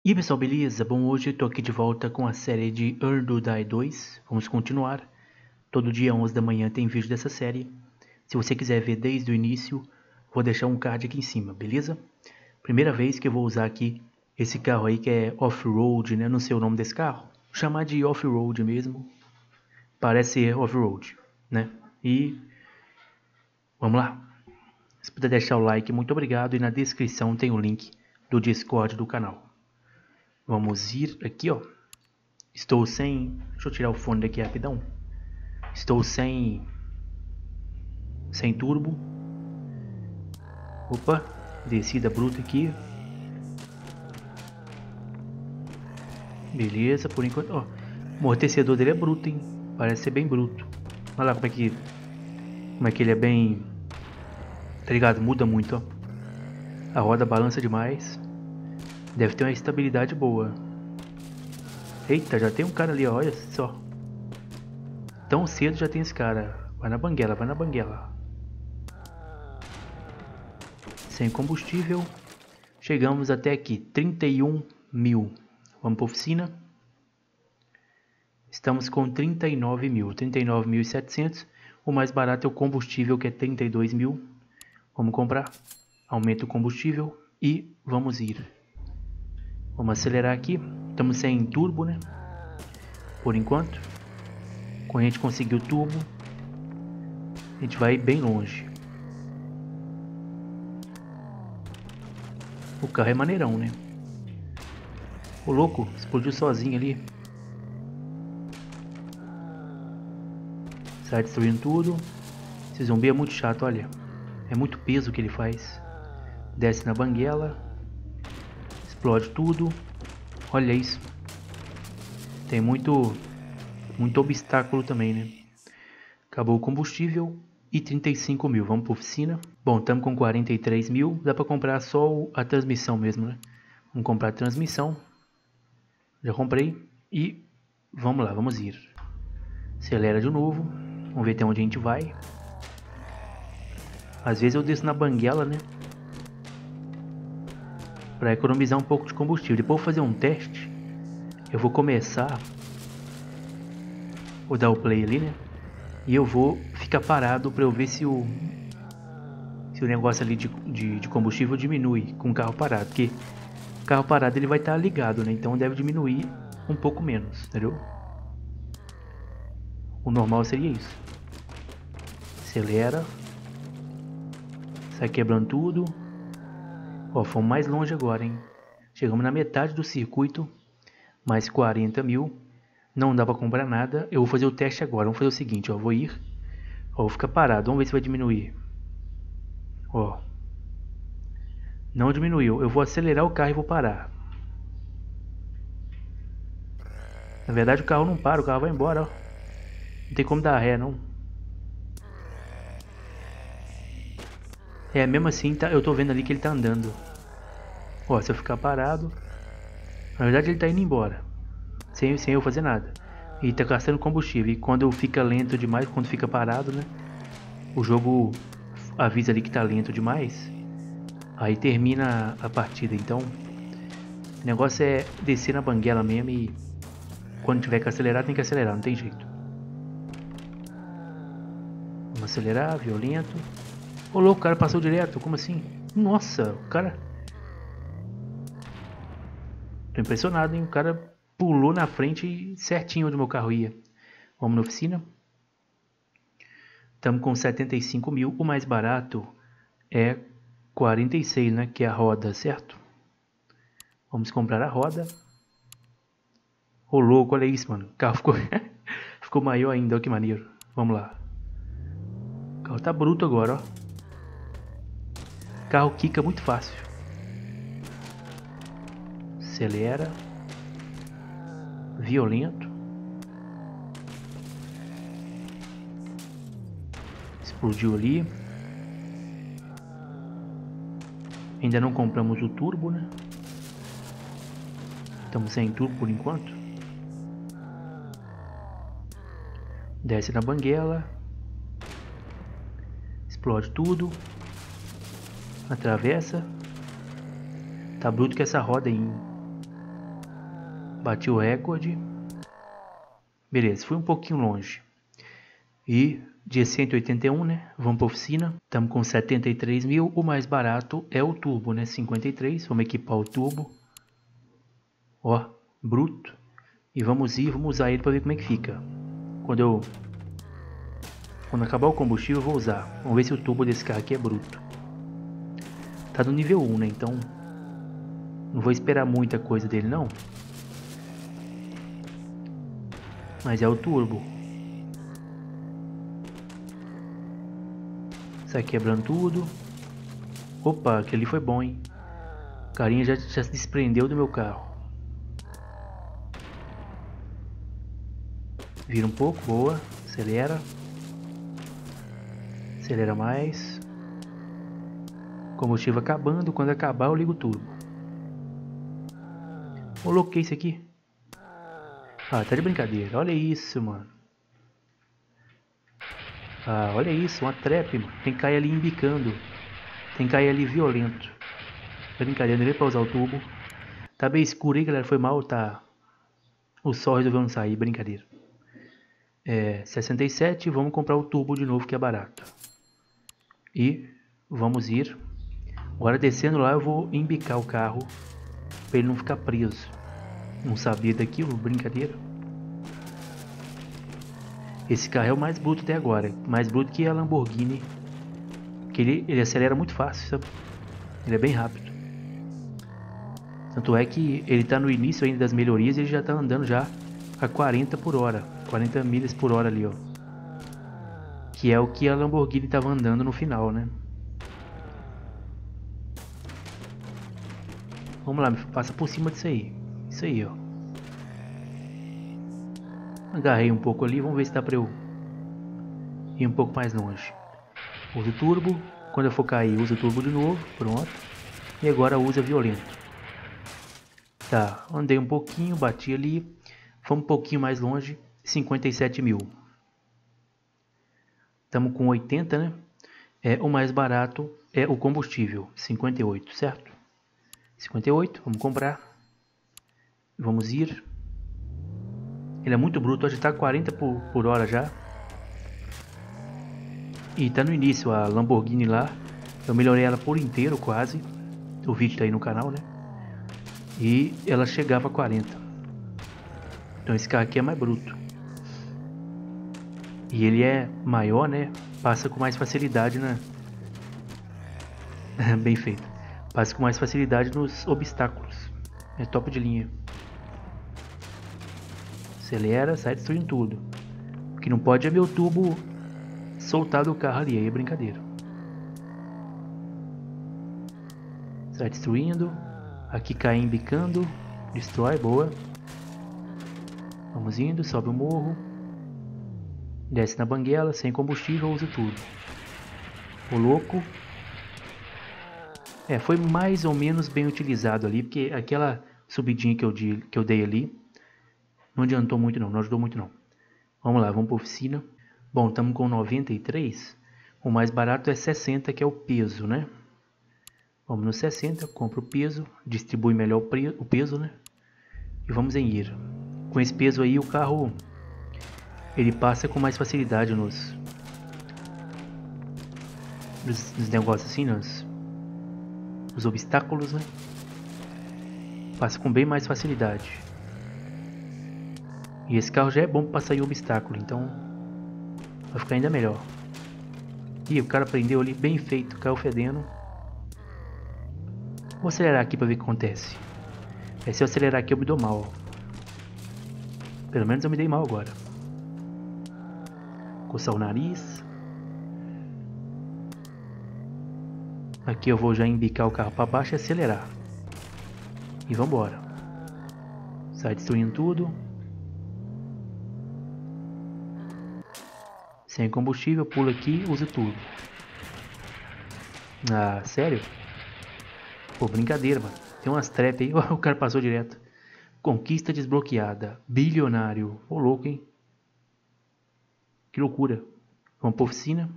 E aí pessoal, beleza? Bom, hoje eu tô aqui de volta com a série de Earn or Die 2. Vamos continuar. Todo dia 11 da manhã tem vídeo dessa série. Se você quiser ver desde o início, vou deixar um card aqui em cima, beleza? Primeira vez que eu vou usar aqui esse carro aí que é off-road, né? Não sei o nome desse carro. Vou chamar de off-road mesmo. Parece ser off-road, né? E vamos lá. Se puder deixar o like, muito obrigado. E na descrição tem o link do Discord do canal. Vamos ir aqui, ó. Estou sem... Deixa eu tirar o fone daqui rapidão. Estou sem turbo. Opa, descida bruta aqui. Beleza, por enquanto, ó. O amortecedor dele é bruto, hein? Parece ser bem bruto. Olha lá como é que ele é bem... Tá ligado? Muda muito, ó. A roda balança demais. Deve ter uma estabilidade boa. Eita, já tem um cara ali, ó. Olha só. Tão cedo já tem esse cara. Vai na banguela, vai na banguela. Sem combustível. Chegamos até aqui, 31 mil. Vamos para a oficina. Estamos com 39 mil, 39.700. O mais barato é o combustível, que é 32 mil. Vamos comprar. Aumenta o combustível e vamos ir. Vamos acelerar aqui. Estamos sem turbo, né? Por enquanto. Quando a gente conseguir o turbo, a gente vai bem longe. O carro é maneirão, né? O louco explodiu sozinho ali. Sai destruindo tudo. Esse zumbi é muito chato, olha. É muito peso que ele faz. Desce na banguela. Explode tudo. Olha isso. Tem muito obstáculo também, né? Acabou o combustível e 35 mil. Vamos para a oficina. Bom, estamos com 43 mil. Dá para comprar só a transmissão mesmo, né? Vamos comprar a transmissão. Já comprei. E vamos lá, vamos ir. Acelera de novo. Vamos ver até onde a gente vai. Às vezes eu desço na banguela, né? Para economizar um pouco de combustível. Depois eu vou fazer um teste. Eu vou começar. Vou dar o play ali, né? E eu vou ficar parado para eu ver se o negócio ali de combustível diminui com o carro parado. Porque o carro parado ele vai estar ligado, né? Então deve diminuir um pouco menos, entendeu? O normal seria isso. Acelera. Sai quebrando tudo. Ó, fomos mais longe agora, hein? Chegamos na metade do circuito. Mais 40 mil. Não dá pra comprar nada. Eu vou fazer o teste agora. Vamos fazer o seguinte, ó. Vou ir. Ó, vou ficar parado. Vamos ver se vai diminuir. Ó. Não diminuiu. Eu vou acelerar o carro e vou parar. Na verdade o carro não para. O carro vai embora, ó. Não tem como dar ré, não. É, mesmo assim, tá, eu tô vendo ali que ele tá andando. Ó, se eu ficar parado... Na verdade ele tá indo embora. Sem eu fazer nada. E tá gastando combustível. E quando fica lento demais, quando fica parado, né? O jogo avisa ali que tá lento demais. Aí termina a partida. Então, o negócio é descer na banguela mesmo e... Quando tiver que acelerar, tem que acelerar. Não tem jeito. Vamos acelerar, violento. Ô louco, o cara passou direto. Como assim? Nossa, o cara... Tô impressionado, hein? O cara pulou na frente certinho onde o meu carro ia. Vamos na oficina. Estamos com 75 mil. O mais barato é 46, né? Que é a roda, certo? Vamos comprar a roda. Ô louco, olha isso, mano. O carro ficou, ficou maior ainda. Olha que maneiro. Vamos lá. O carro tá bruto agora, ó. O carro quica muito fácil. Acelera. Violento. Explodiu ali. Ainda não compramos o turbo, né? Estamos sem turbo por enquanto. Desce na banguela. Explode tudo. Atravessa. Tá bruto que essa roda aí. Bati o recorde. Beleza, fui um pouquinho longe. E dia 181, né? Vamos para oficina. Estamos com 73 mil. O mais barato é o turbo, né? 53. Vamos equipar o turbo. Ó, bruto. E vamos usar ele para ver como é que fica. Quando acabar o combustível eu vou usar. Vamos ver se o turbo desse carro aqui é bruto. Tá no nível 1, né? Então não vou esperar muita coisa dele não. Mas é o turbo. Sai quebrando tudo. Opa, aquele ali foi bom, hein? O carinha já se desprendeu do meu carro. Vira um pouco, boa. Acelera. Acelera mais. Combustível acabando. Quando acabar eu ligo o turbo. Ô, que é isso aqui? Ah, tá de brincadeira. Olha isso, mano. Ah, olha isso. Uma trap, mano. Tem que cair ali embicando. Tem que cair ali violento. Brincadeira, não veio pra usar o turbo. Tá bem escuro aí, galera. Foi mal, tá? O sol resolveu não sair. Brincadeira. 67. Vamos comprar o turbo de novo, que é barato. E vamos ir. Agora descendo lá eu vou embicar o carro pra ele não ficar preso. Não sabia daquilo, brincadeira. Esse carro é o mais bruto até agora. Mais bruto que a Lamborghini. Que ele acelera muito fácil, sabe? Ele é bem rápido. Tanto é que ele tá no início ainda das melhorias e ele já tá andando já a 40 por hora. 40 milhas por hora ali, ó. Que é o que a Lamborghini tava andando no final, né? Vamos lá, passa por cima disso aí. Isso aí, ó. Agarrei um pouco ali, vamos ver se dá pra eu ir um pouco mais longe. Uso o turbo. Quando eu for cair, uso o turbo de novo. Pronto. E agora usa violento. Tá, andei um pouquinho, bati ali. Vamos um pouquinho mais longe. 57 mil. Estamos com 80, né? O mais barato é o combustível. 58, certo? 58, vamos comprar. Vamos ir. Ele é muito bruto, hoje está 40 por hora já. E tá no início a Lamborghini lá. Eu melhorei ela por inteiro quase. O vídeo tá aí no canal, né? E ela chegava a 40. Então esse carro aqui é mais bruto. E ele é maior, né? Passa com mais facilidade na... Bem feito. Passa com mais facilidade nos obstáculos. É top de linha. Acelera, sai destruindo tudo. O que não pode é meu turbo soltar do carro ali, aí é brincadeira. Sai destruindo. Aqui cai embicando. Destrói, boa. Vamos indo, sobe o morro. Desce na banguela, sem combustível, usa tudo. O louco. Foi mais ou menos bem utilizado ali, porque aquela subidinha que eu dei ali não adiantou muito não ajudou muito não. Vamos lá, vamos para a oficina. Bom, estamos com 93. O mais barato é 60, que é o peso, né? Vamos no 60, compra o peso, distribui melhor o peso, né? E vamos em ir. Com esse peso aí o carro ele passa com mais facilidade nos negócios assim, nos obstáculos, né? Passa com bem mais facilidade. E esse carro já é bom para sair o obstáculo, então vai ficar ainda melhor. Ih, o cara prendeu ali, bem feito, caiu fedendo. Vou acelerar aqui para ver o que acontece. Se eu acelerar aqui eu me dou mal. Pelo menos eu me dei mal agora. Coçar o nariz. Aqui eu vou já embicar o carro para baixo e acelerar. E vambora. Sai destruindo tudo. Sem combustível, pula aqui, usa tudo. Ah, sério? Pô, brincadeira, mano. Tem umas trap aí. O cara passou direto. Conquista desbloqueada. Bilionário. Ô, louco, hein? Que loucura. Vamos pra oficina.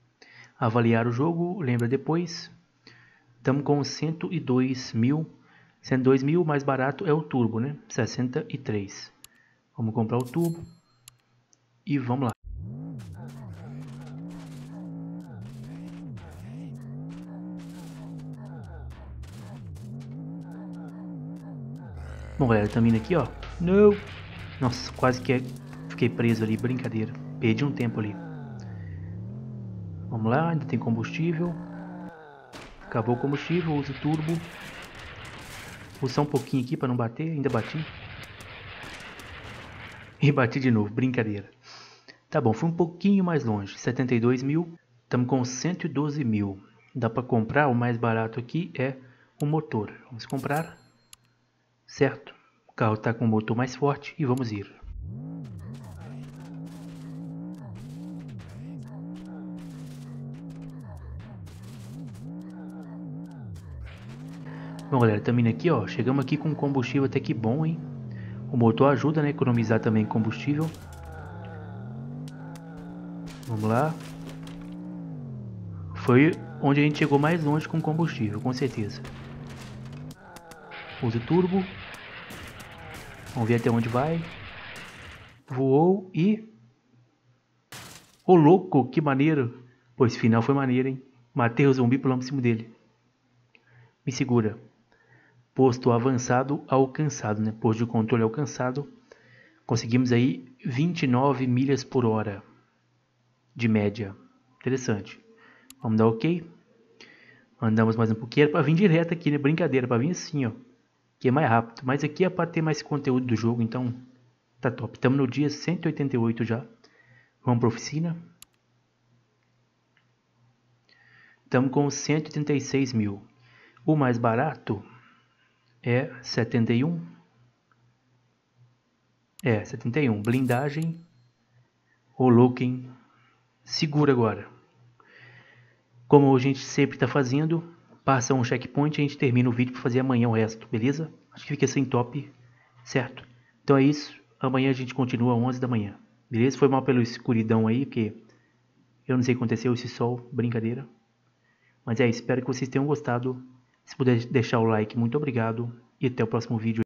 Avaliar o jogo. Lembra depois. Estamos com 102 mil. 102 mil, mais barato é o turbo, né? 63. Vamos comprar o turbo e vamos lá. Bom, galera, estamos indo aqui, ó. Não! Nossa, quase que fiquei preso ali, brincadeira. Perdi um tempo ali. Vamos lá, ainda tem combustível. Acabou o combustível, uso turbo. Vou usar um pouquinho aqui para não bater, ainda bati. E bati de novo, brincadeira. Tá bom, fui um pouquinho mais longe, 72 mil. Estamos com 112 mil. Dá para comprar, o mais barato aqui é o motor. Vamos comprar. Certo, o carro está com o motor mais forte e vamos ir. Bom, galera, estamos indo aqui, ó. Chegamos aqui com combustível até que bom, hein? O motor ajuda, né? A economizar também combustível. Vamos lá. Foi onde a gente chegou mais longe com combustível, com certeza. Usa o turbo. Vamos ver até onde vai. Voou e... Ô, louco, que maneiro. Pô, esse final foi maneiro, hein? Matei o zumbi pulando em cima dele. Me segura. Posto avançado alcançado, né? Posto de controle alcançado. Conseguimos aí 29 milhas por hora de média. Interessante. Vamos dar ok. Andamos mais um pouquinho. Era pra vir direto aqui, né? Brincadeira, pra vir assim, ó. Que é mais rápido. Mas aqui é pra ter mais conteúdo do jogo, então tá top. Estamos no dia 188 já. Vamos pra oficina. Estamos com 136 mil. O mais barato é 71. 71. Blindagem. Ô, louco, hein? Segura agora. Como a gente sempre está fazendo, passa um checkpoint e a gente termina o vídeo para fazer amanhã o resto, beleza? Acho que fica assim top, certo? Então é isso. Amanhã a gente continua às 11 da manhã, beleza? Foi mal pela escuridão aí, porque eu não sei o que aconteceu, esse sol, brincadeira. Mas é isso, espero que vocês tenham gostado. Se puder deixar o like, muito obrigado. E até o próximo vídeo.